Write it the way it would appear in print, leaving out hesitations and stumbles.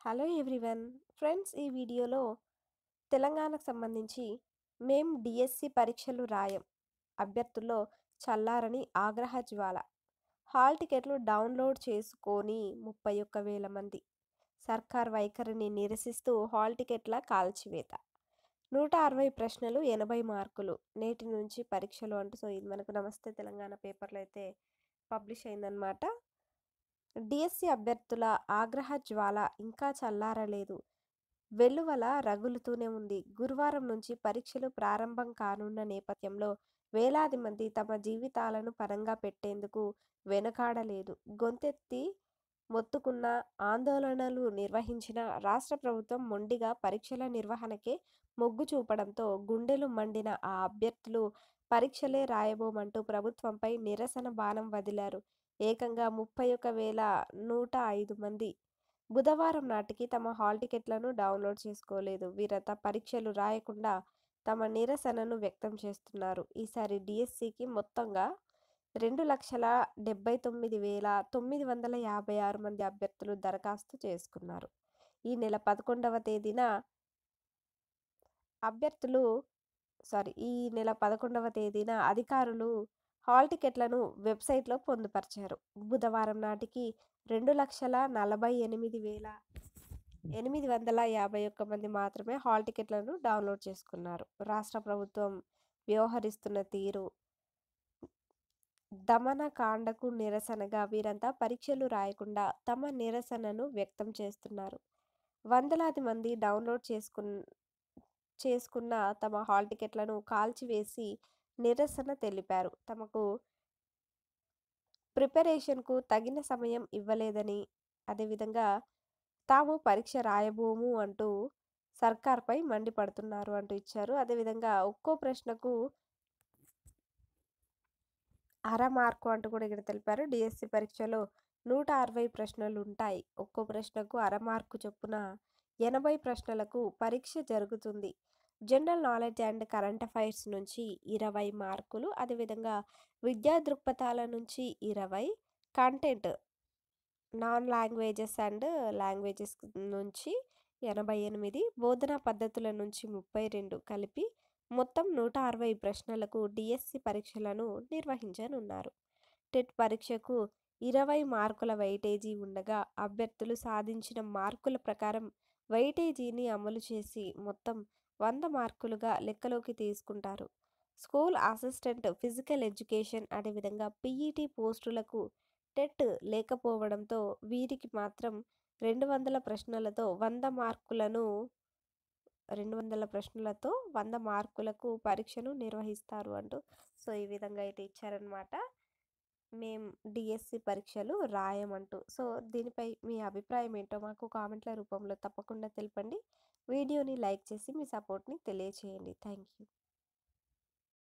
Hello everyone. Friends, ఈ వీడియోలో తెలంగాణకు సంబంధించి మేం డిఎస్సి పరీక్షలు రాయం, అభ్యర్థుల్లో చల్లారని ఆగ్రహ జ్వాల, హాల్ టికెట్లు డౌన్లోడ్ చేసుకొని 31,000 మంది, సర్కార్ వైఖరిని నిరసిస్తూ హాల్ టికెట్ల కాల్చివేత, 160 ప్రశ్నలు 80 మార్కులు, నేటి నుంచి పరీక్షలు అంటూ. సో ఇది మనకు నమస్తే తెలంగాణ పేపర్లో అయితే పబ్లిష్ అయిందనమాట. డిఎస్సి అభ్యర్థుల ఆగ్రహ జ్వాల ఇంకా చల్లారలేదు, వెల్లువల రగులుతూనే ఉంది. గురువారం నుంచి పరీక్షలు ప్రారంభం కానున్న నేపథ్యంలో వేలాది మంది తమ జీవితాలను పణంగా పెట్టేందుకు వెనుకాడలేదు. గొంతెత్తి మొత్తుకున్న, ఆందోళనలు నిర్వహించిన రాష్ట్ర ప్రభుత్వం మొండిగా పరీక్షల నిర్వహణకే మొగ్గు చూపడంతో గుండెలు మండిన ఆ అభ్యర్థులు పరీక్షలే రాయబోమంటూ ప్రభుత్వంపై నిరసన బాణం వదిలారు. ఏకంగా 31,105 మంది బుధవారం నాటికి తమ హాల్ టికెట్లను డౌన్లోడ్ చేసుకోలేదు. వీరంతా పరీక్షలు రాయకుండా తమ నిరసనను వ్యక్తం చేస్తున్నారు. ఈసారి డిఎస్సికి మొత్తంగా 2,79,956 మంది అభ్యర్థులు దరఖాస్తు చేసుకున్నారు. ఈ నెల 11వ తేదీన అధికారులు హాల్ టికెట్లను వెబ్సైట్లో పొందుపరిచారు. బుధవారం నాటికి 2,48,851 మంది మాత్రమే హాల్ టికెట్లను డౌన్లోడ్ చేసుకున్నారు. రాష్ట్ర ప్రభుత్వం వ్యవహరిస్తున్న తీరు, దమనకాండకు నిరసనగా వీరంతా పరీక్షలు రాయకుండా తమ నిరసనను వ్యక్తం చేస్తున్నారు. వందలాది మంది డౌన్లోడ్ చేసుకున్న తమ హాల్ టికెట్లను కాల్చివేసి నిరసన తెలిపారు. తమకు ప్రిపరేషన్కు తగిన సమయం ఇవ్వలేదని, అదేవిధంగా తాము పరీక్ష రాయబోము అంటూ సర్కార్పై మండిపడుతున్నారు అంటూ ఇచ్చారు. అదేవిధంగా ఒక్కో ప్రశ్నకు అర మార్కు అంటూ కూడా ఇక్కడ తెలిపారు. డిఎస్సి పరీక్షలో 160 ప్రశ్నలు ఉంటాయి. ఒక్కో ప్రశ్నకు అర మార్కు చొప్పున 80 ప్రశ్నలకు పరీక్ష జరుగుతుంది. General knowledge and current affairs నుంచి 20 మార్కులు, అదేవిధంగా విద్యా దృక్పథాల నుంచి 20, content non languages and languages నుంచి 88, బోధనా పద్ధతుల నుంచి 32 కలిపి మొత్తం 160 ప్రశ్నలకు డిఎస్సి పరీక్షలను నిర్వహించనున్నారు. టెట్ పరీక్షకు 20 మార్కుల వెయిటేజీ ఉండగా అభ్యర్థులు సాధించిన మార్కుల ప్రకారం వెయిటేజీని అమలు చేసి మొత్తం 100 మార్కులుగా లెక్కలోకి తీసుకుంటారు. స్కూల్ అసిస్టెంట్, ఫిజికల్ ఎడ్యుకేషన్, అదేవిధంగా పీఈటీ పోస్టులకు టెట్ లేకపోవడంతో వీరికి మాత్రం 200 ప్రశ్నలతో 100 మార్కులకు పరీక్షను నిర్వహిస్తారు అంటూ. సో ఈ విధంగా అయితే ఇచ్చారనమాట. మేం డిఎస్సి పరీక్షలు రాయమంటూ. సో దీనిపై మీ అభిప్రాయం ఏంటో మాకు కామెంట్ల రూపంలో తప్పకుండా తెలపండి. వీడియోని లైక్ చేసి మీ సపోర్ట్ని తెలియచేయండి. Thank you.